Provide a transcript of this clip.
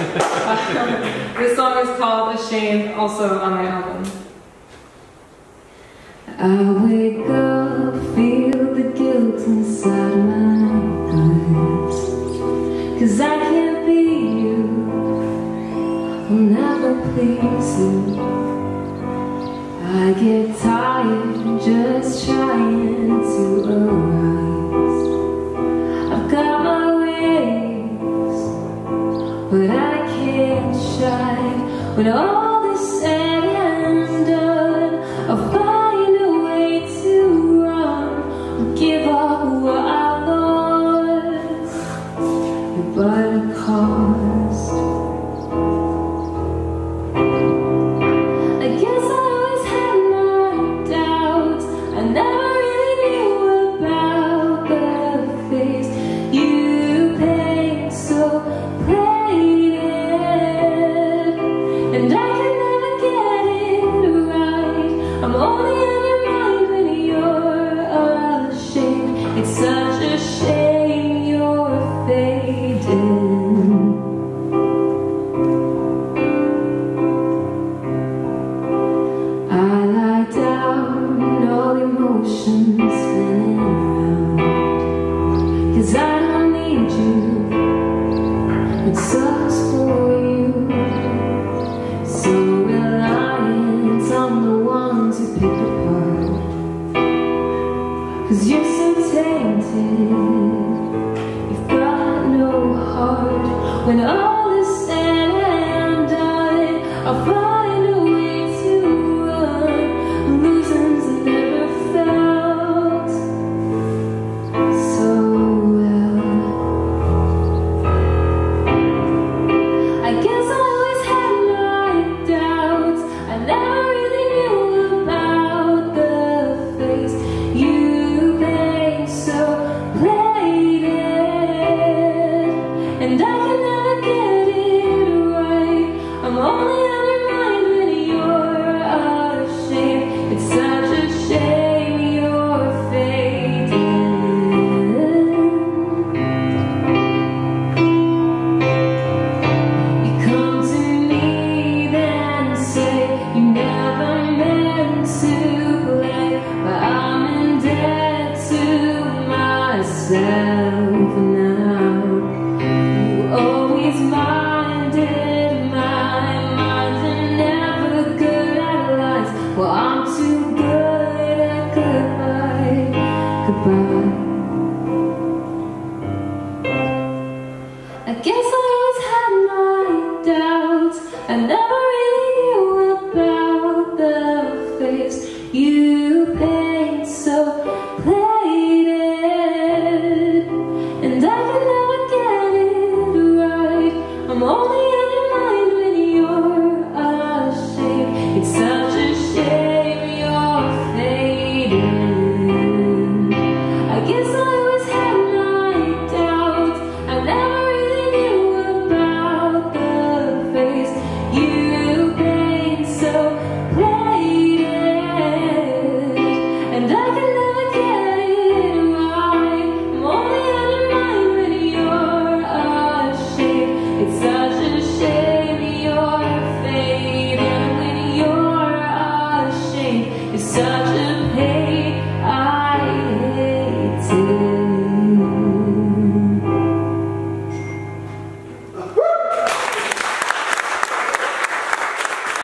This song is called Ashamed, also on my album. I wake up, feel the guilt inside my guts, 'cause I can't be you, I'll never please you. I get tired just trying to arise. I've got my ways, but I can't shine. When all is said and done, I'll find a way to run, give up what I lost, but it cost. I guess I always had my doubts. I never really knew about the face you paint so plain, and I can never get it right. I'm only on your mind when you're ashamed. It's such a shame you're fading. I lie down, all emotions spinning around, 'cause I don't need you, it sucks for you. So reliant on the ones you pick apart, 'cause you're so tainted, you've got no heart. When all is said and done, I'll find a way to run, illusions I never felt so well. I guess I always had my doubts. I never really knew about the face you paint so plain, and I can never get it right. I'm only on your mind when you're ashamed. It's such a shame you're fading. You come to me then say you never meant to play, but I'm in debt to myself now. You always minded my mind and never good at lies. Well, I'm too good at goodbye, goodbye. I guess I always had my doubts. I never